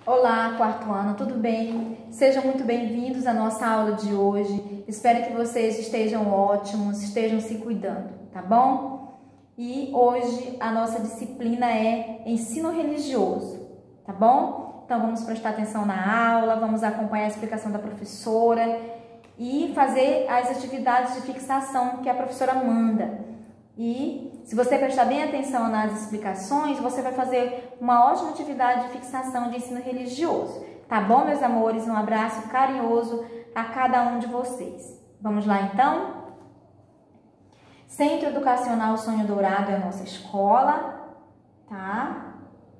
Olá, quarto ano, tudo bem? Sejam muito bem-vindos à nossa aula de hoje. Espero que vocês estejam ótimos, estejam se cuidando, tá bom? E hoje a nossa disciplina é ensino religioso, tá bom? Então vamos prestar atenção na aula, vamos acompanhar a explicação da professora e fazer as atividades de fixação que a professora manda. E se você prestar bem atenção nas explicações, você vai fazer uma ótima atividade de fixação de ensino religioso. Tá bom, meus amores? Um abraço carinhoso a cada um de vocês. Vamos lá, então? Centro Educacional Sonho Dourado é a nossa escola, tá?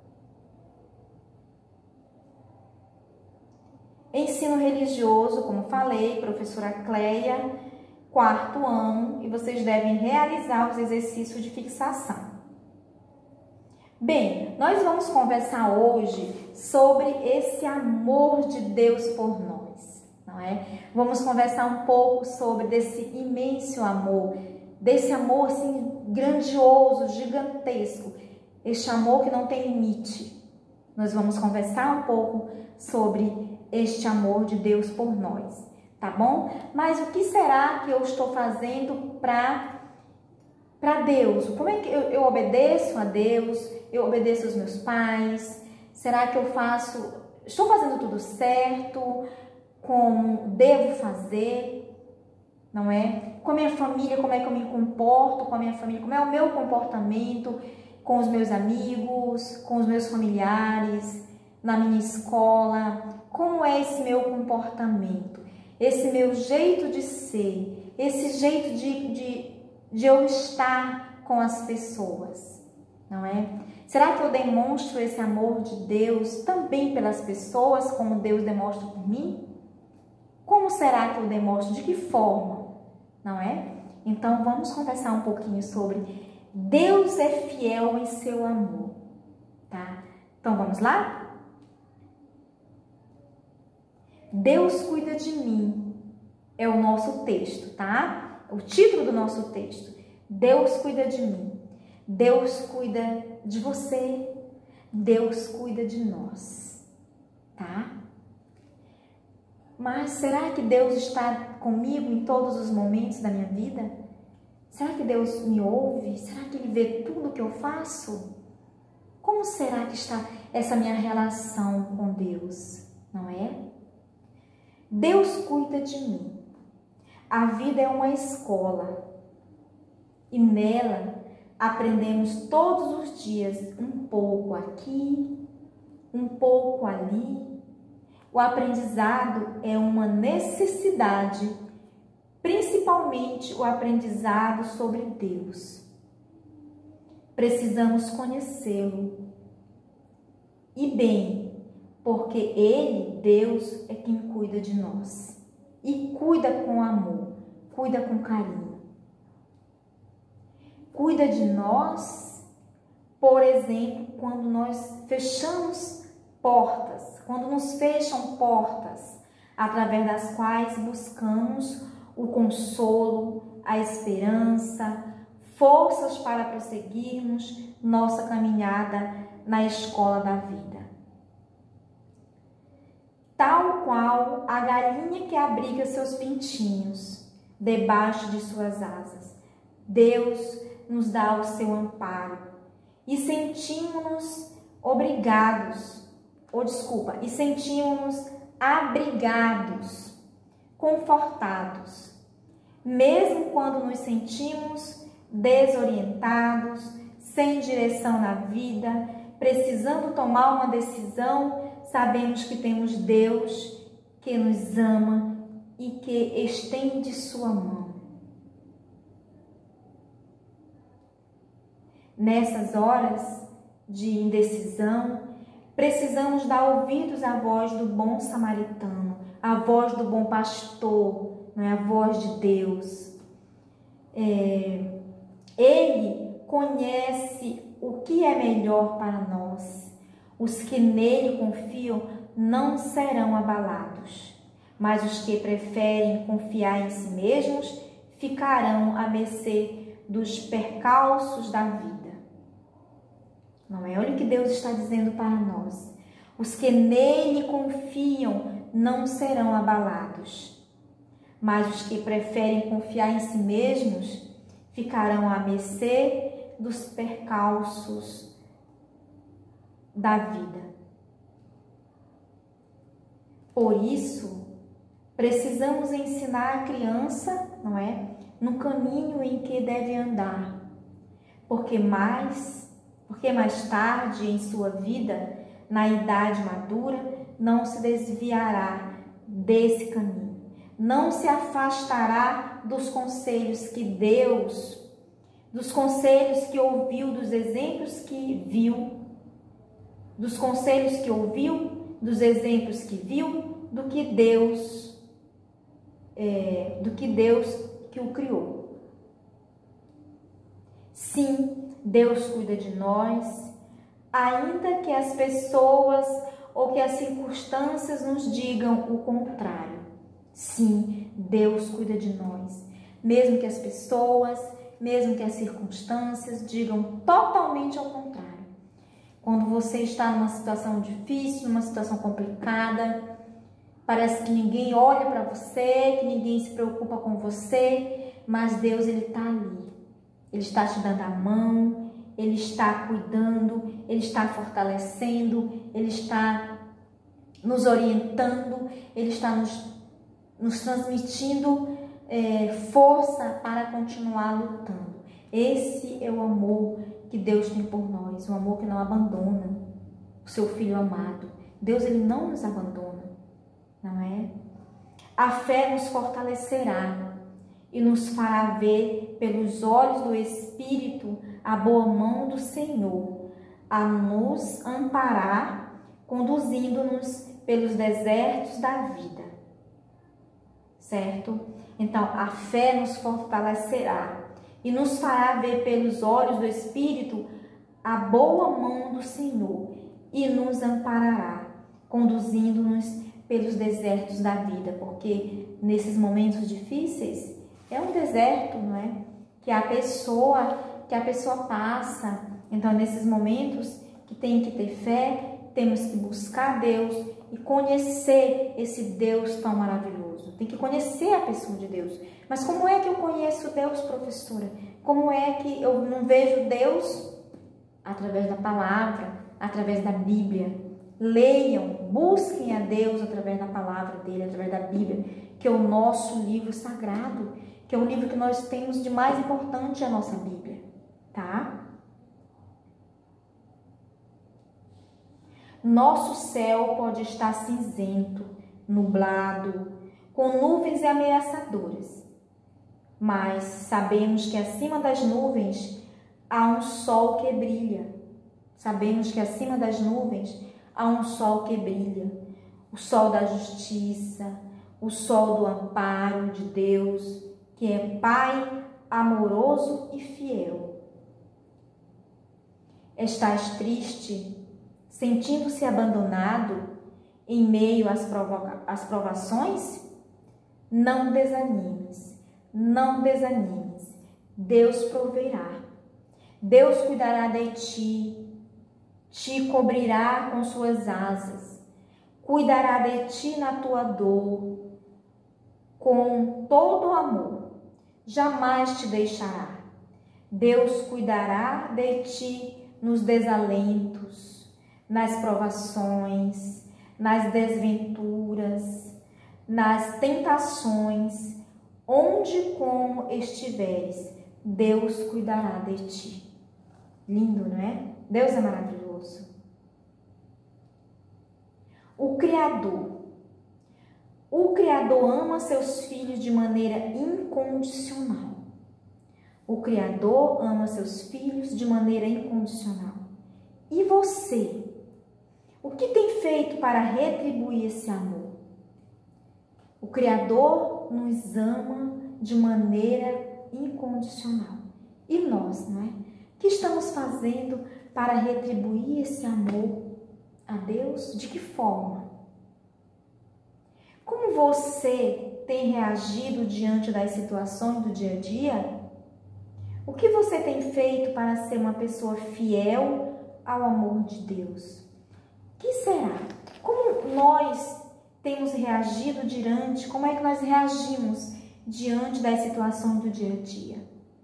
Ensino religioso, como falei, professora Cleia, quarto ano, e vocês devem realizar os exercícios de fixação. Bem, nós vamos conversar hoje sobre esse amor de Deus por nós, não é? Vamos conversar um pouco sobre desse imenso amor, desse amor assim grandioso, gigantesco, este amor que não tem limite. Nós vamos conversar um pouco sobre este amor de Deus por nós. Tá bom? Mas o que será que eu estou fazendo para Deus? Como é que eu obedeço a Deus? Eu obedeço aos meus pais? Será que estou fazendo tudo certo? Como devo fazer? Não é? Com a minha família, como é que eu me comporto com a minha família? Como é o meu comportamento com os meus amigos, com os meus familiares, na minha escola? Como é esse meu comportamento? Esse meu jeito de ser, esse jeito de eu estar com as pessoas, não é? Será que eu demonstro esse amor de Deus também pelas pessoas, como Deus demonstra por mim? Como será que eu demonstro? De que forma? Não é? Então, vamos conversar um pouquinho sobre Deus é fiel em seu amor, tá? Então, vamos lá? Deus cuida de mim, é o nosso texto, tá? O título do nosso texto. Deus cuida de mim, Deus cuida de você, Deus cuida de nós, tá? Mas será que Deus está comigo em todos os momentos da minha vida? Será que Deus me ouve? Será que Ele vê tudo que eu faço? Como será que está essa minha relação com Deus, não é? Deus cuida de mim. A vida é uma escola e nela aprendemos todos os dias um pouco aqui, um pouco ali. O aprendizado é uma necessidade, principalmente o aprendizado sobre Deus. Precisamos conhecê-lo e bem, porque Ele, Deus, é quem cuida de nós. E cuida com amor, cuida com carinho. Cuida de nós, por exemplo, quando nós fechamos portas, quando nos fecham portas, através das quais buscamos o consolo, a esperança, forças para prosseguirmos nossa caminhada na escola da vida. Tal qual a galinha que abriga seus pintinhos debaixo de suas asas. Deus nos dá o seu amparo e sentimos-nos abrigados, confortados, mesmo quando nos sentimos desorientados, sem direção na vida, precisando tomar uma decisão. Sabemos que temos Deus que nos ama e que estende sua mão. Nessas horas de indecisão, precisamos dar ouvidos à voz do bom samaritano, à voz do bom pastor, não é? A voz de Deus. Ele conhece o que é melhor para nós. Os que nele confiam não serão abalados, mas os que preferem confiar em si mesmos ficarão à mercê dos percalços da vida. Não é? Olha o que Deus está dizendo para nós. Os que nele confiam não serão abalados. Mas os que preferem confiar em si mesmos ficarão à mercê dos percalços da vida. Por isso, precisamos ensinar a criança, não é, no caminho em que deve andar, porque mais tarde em sua vida, na idade madura, não se desviará desse caminho, não se afastará dos conselhos que dos conselhos que ouviu, dos exemplos que viu, dos conselhos que ouviu, dos exemplos que viu, do que Deus que o criou. Sim, Deus cuida de nós, ainda que as pessoas ou que as circunstâncias nos digam o contrário. Sim, Deus cuida de nós, mesmo que as pessoas, mesmo que as circunstâncias digam totalmente ao contrário. Quando você está numa situação difícil, numa situação complicada, parece que ninguém olha para você, que ninguém se preocupa com você, mas Deus, Ele está ali. Ele está te dando a mão, Ele está cuidando, Ele está fortalecendo, Ele está nos orientando, Ele está nos transmitindo força para continuar lutando. Esse é o amor que Deus tem por nós, um amor que não abandona o seu Filho amado. Deus, Ele não nos abandona, não é? A fé nos fortalecerá e nos fará ver pelos olhos do Espírito a boa mão do Senhor, a nos amparar, conduzindo-nos pelos desertos da vida. Certo? Então, a fé nos fortalecerá e nos fará ver pelos olhos do Espírito a boa mão do Senhor e nos amparará, conduzindo-nos pelos desertos da vida, porque nesses momentos difíceis é um deserto, não é? Que a pessoa passa. Então, nesses momentos que tem que ter fé, temos que buscar Deus e conhecer esse Deus tão maravilhoso. Tem que conhecer a pessoa de Deus. Mas como é que eu conheço Deus, professora? Como é que eu não vejo Deus? Através da palavra, através da Bíblia. Leiam, busquem a Deus através da palavra dele, através da Bíblia, que é o nosso livro sagrado, que é o livro que nós temos de mais importante, a nossa Bíblia, tá? Nosso céu pode estar cinzento, nublado, com nuvens ameaçadoras, mas sabemos que acima das nuvens há um sol que brilha. Sabemos que acima das nuvens há um sol que brilha, o sol da justiça, o sol do amparo de Deus, que é Pai amoroso e fiel. Estás triste, sentindo-se abandonado em meio às provações? Não desanimes, não desanimes. Deus proverá. Deus cuidará de ti, te cobrirá com suas asas, cuidará de ti na tua dor, com todo amor, jamais te deixará. Deus cuidará de ti nos desalentos, nas provações, nas desventuras, nas tentações, onde como estiveres, Deus cuidará de ti. Lindo, não é? Deus é maravilhoso. O Criador ama seus filhos de maneira incondicional. O Criador ama seus filhos de maneira incondicional. E você? O que tem feito para retribuir esse amor? O Criador nos ama de maneira incondicional. E nós, não é? O que estamos fazendo para retribuir esse amor a Deus? De que forma? Como você tem reagido diante das situações do dia a dia? O que você tem feito para ser uma pessoa fiel ao amor de Deus? que será? Como nós temos reagido diante, como é que nós reagimos diante das situações do dia a dia?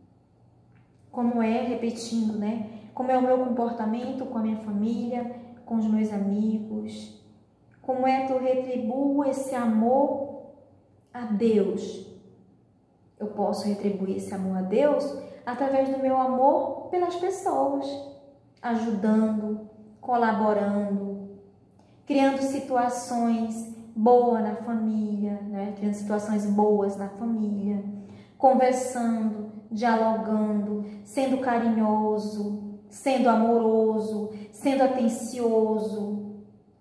Como é, repetindo, né? Como é o meu comportamento com a minha família, com os meus amigos? Como é que eu retribuo esse amor a Deus? Eu posso retribuir esse amor a Deus através do meu amor pelas pessoas, ajudando, colaborando, criando situações boas na família, né? Criando situações boas na família, conversando, dialogando, sendo carinhoso, sendo amoroso, sendo atencioso,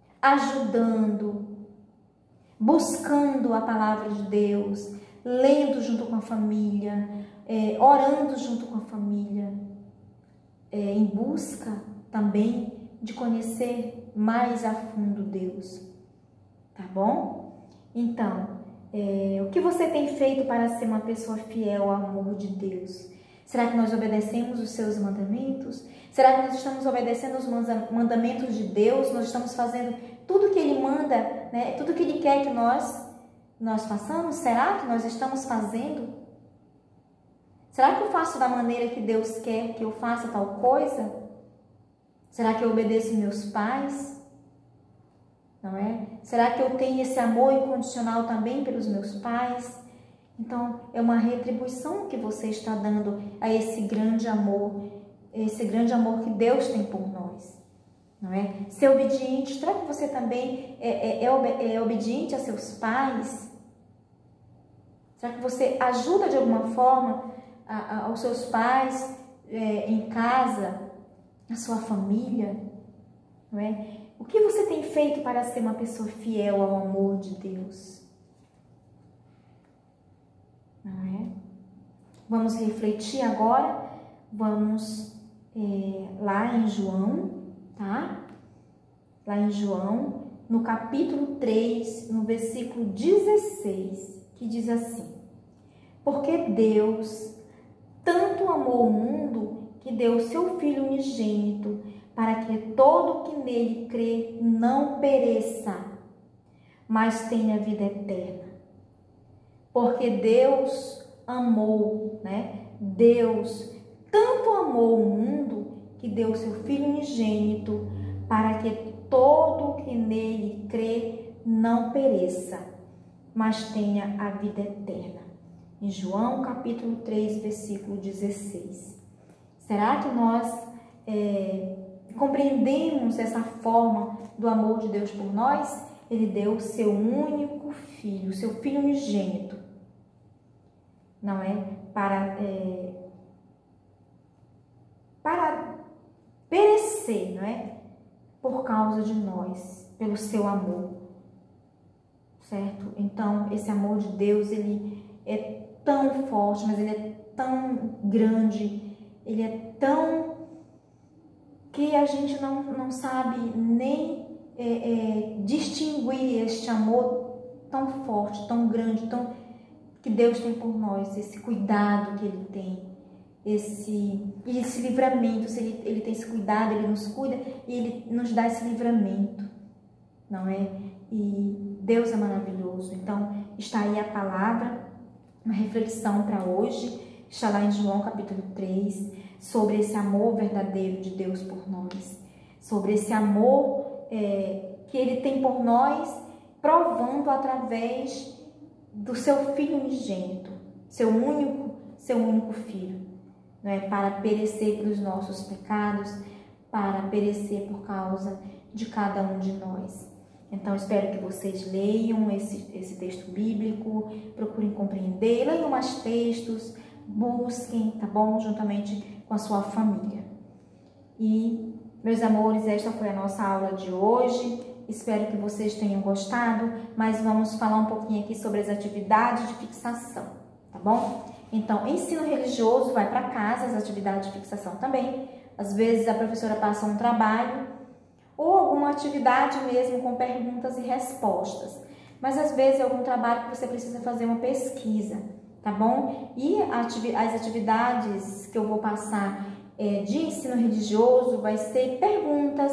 ajudando, buscando a palavra de Deus, lendo junto com a família, orando junto com a família, em busca também de conhecer mais a fundo Deus, tá bom? Então, o que você tem feito para ser uma pessoa fiel ao amor de Deus? Será que nós obedecemos os seus mandamentos? Será que nós estamos obedecendo os mandamentos de Deus? Nós estamos fazendo tudo que Ele manda, né? Tudo que Ele quer que nós façamos? Será que nós estamos fazendo? Será que eu faço da maneira que Deus quer que eu faça tal coisa? Será que eu obedeço meus pais? Não é? Será que eu tenho esse amor incondicional também pelos meus pais? Então, é uma retribuição que você está dando a esse grande amor que Deus tem por nós. Não é? Ser obediente, será que você também é obediente a seus pais? Será que você ajuda de alguma forma aos seus pais em casa, a sua família? Não é? O que você tem feito para ser uma pessoa fiel ao amor de Deus? Não é? Vamos refletir agora. Vamos lá em João, tá? Lá em João, no capítulo 3, no versículo 16, que diz assim: porque Deus tanto amou o mundo que deu o seu Filho unigênito, para que todo que nele crê não pereça, mas tenha vida eterna. Porque Deus amou, né? Deus tanto amou o mundo que deu o seu Filho unigênito, para que todo que nele crê não pereça, mas tenha a vida eterna. Em João capítulo 3, versículo 16. Será que nós compreendemos essa forma do amor de Deus por nós? Ele deu o seu único filho, o seu Filho unigênito, não é? Para perecer, não é? Por causa de nós, pelo seu amor, certo? Então, esse amor de Deus, ele é tão forte, mas ele é tão grande, ele é tão que a gente não sabe nem distinguir este amor tão forte, tão grande, que Deus tem por nós, esse cuidado que Ele tem, esse livramento. Ele tem esse cuidado, Ele nos cuida e Ele nos dá esse livramento, não é? E Deus é maravilhoso. Então, está aí a palavra, uma reflexão para hoje, está lá em João capítulo 3, sobre esse amor verdadeiro de Deus por nós, sobre esse amor que Ele tem por nós, provando através do seu Filho unigênito, seu único Filho, não é? Para perecer pelos nossos pecados, para perecer por causa de cada um de nós. Então, espero que vocês leiam esse texto bíblico, procurem compreender, leiam mais textos, busquem, tá bom? Juntamente com a sua família. E, meus amores, esta foi a nossa aula de hoje. Espero que vocês tenham gostado, mas vamos falar um pouquinho aqui sobre as atividades de fixação, tá bom? Então, ensino religioso vai para casa, as atividades de fixação também. Às vezes a professora passa um trabalho ou alguma atividade mesmo com perguntas e respostas. Mas às vezes é algum trabalho que você precisa fazer uma pesquisa, tá bom? E as atividades que eu vou passar de ensino religioso vai ser perguntas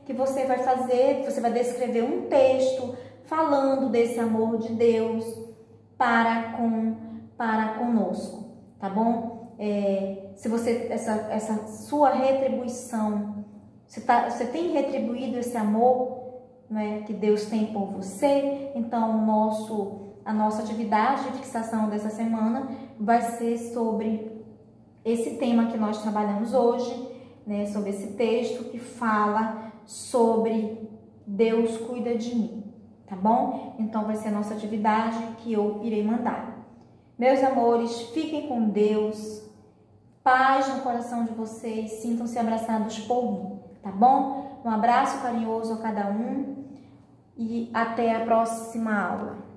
que você vai fazer, você vai descrever um texto falando desse amor de Deus para conosco, tá bom? Se você, essa sua retribuição, você tem retribuído esse amor, né, que Deus tem por você, então a nossa atividade de fixação dessa semana vai ser sobre esse tema que nós trabalhamos hoje, né, sobre esse texto que fala sobre Deus cuida de mim, tá bom? Então vai ser a nossa atividade que eu irei mandar. Meus amores, fiquem com Deus, paz no coração de vocês, sintam-se abraçados por mim, tá bom? Um abraço carinhoso a cada um e até a próxima aula.